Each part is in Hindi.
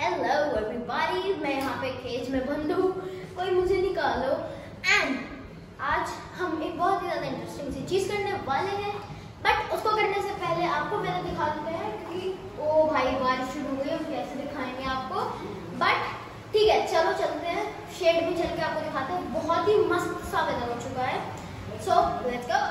हेलो एवरीबॉडी, मैं यहाँ पे केज में बंद हूँ, कोई मुझे निकालो। एंड आज हम एक बहुत ही ज़्यादा इंटरेस्टिंग सी चीज़ करने वाले हैं, बट उसको करने से पहले आपको पहले दिखा देते हैं कि ओ भाई बारिश शुरू हो गई, हम कैसे दिखाएंगे आपको। बट ठीक है, चलो चलते हैं, शेड में चल के आपको दिखाते हैं। बहुत ही मस्त सा वेदर हो चुका है, सो लेट्स गो।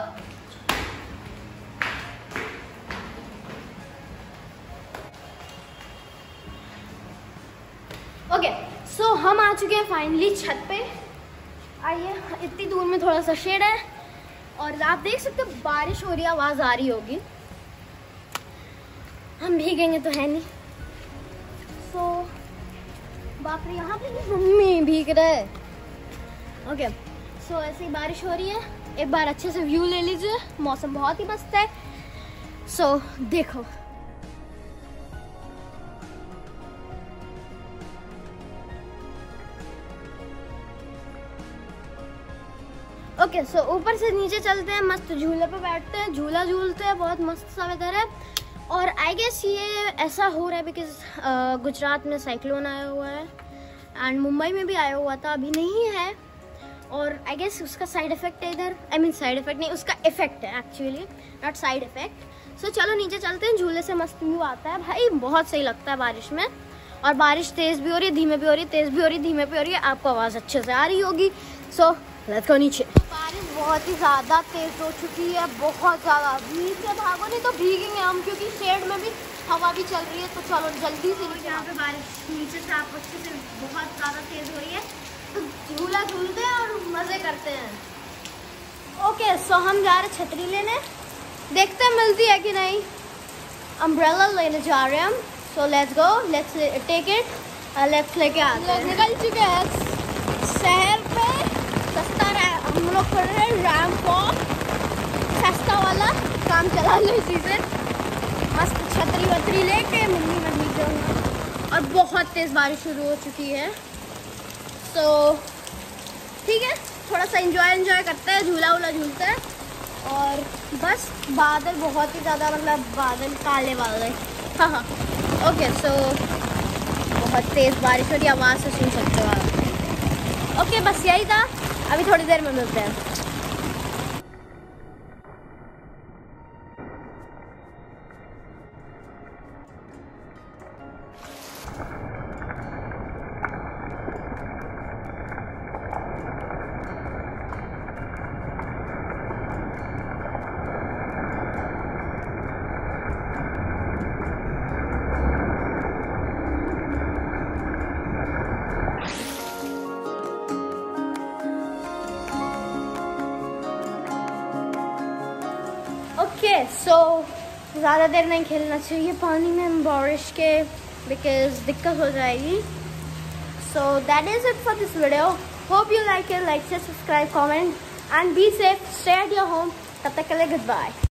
ओके, सो हम आ चुके हैं फाइनली छत पे। आइए, इतनी दूर में थोड़ा सा शेड है और आप देख सकते हो बारिश हो रही है, आवाज आ रही होगी। हम भीगेंगे तो है नहीं। सो बाप रे, यहाँ पे भी मम्मी भीग रहे। ओके, सो ऐसे ही बारिश हो रही है, एक बार अच्छे से व्यू ले लीजिए। मौसम बहुत ही मस्त है, सो देखो। ओके, सो ऊपर से नीचे चलते हैं, मस्त झूले पे बैठते हैं, झूला झूलते हैं, बहुत मस्त सा वेदर है। और आई गेस ये ऐसा हो रहा है बिकॉज गुजरात में साइक्लोन आया हुआ है एंड मुंबई में भी आया हुआ था, अभी नहीं है। और आई गेस उसका साइड इफेक्ट है इधर, आई मीन साइड इफेक्ट नहीं, उसका इफेक्ट है actually, not side effect. So चलो नीचे चलते हैं, झूले से मस्त व्यू आता है भाई, बहुत सही लगता है बारिश में। और बारिश तेज भी हो रही है, धीमे भी हो रही है, तेज भी हो रही है, धीमे भी हो रही है, आपको आवाज़ अच्छे से आ रही होगी। सो लेट्स गो नीचे। बारिश बहुत ही ज़्यादा तेज हो चुकी है, बहुत ज़्यादा। भीग के भागो नहीं तो भीगेंगे हम, क्योंकि शेड में भी हवा भी चल रही है। तो चलो जल्दी से नीचे। यहाँ पे बारिश नीचे से आप अच्छे से बहुत ज़्यादा तेज हो रही है, तो झूला झूलते हैं और मज़े करते हैं। ओके, सो हम जा रहे हैं छतरी लेने, देखते हैं मिलती है कि नहीं। अम्ब्रेला लेने जा रहे हैं हम, so let's go, let's take it, let's लेके आते हैं। निकल चुके हैं शहर पे, सस्ता हम लोग कर रहे हैं रैंप वॉक, सस्ता वाला काम चला लो इसी से। मस्त छतरी वतरी लेके मम्मी में भीग जाऊंगा। और बहुत तेज़ बारिश शुरू हो चुकी है, तो ठीक है, थोड़ा सा एंजॉय करते हैं, झूला वूला झूलते हैं। और बस बादल बहुत ही ज़्यादा, मतलब बादल काले बादल। हाँ, ओके, सो बहुत तेज़ बारिश हो रही है, आवाज़ से सुन सकते हो आप। ओके, बस यही था, अभी थोड़ी देर में मिलते हैं। ओके, सो ज़्यादा देर नहीं खेलना चाहिए पानी में बारिश के, बिकॉज दिक्कत हो जाएगी। So that is it for this video. Hope you like it, like से subscribe, comment and be safe, stay at your home. तब तक के लिए गुड बाय।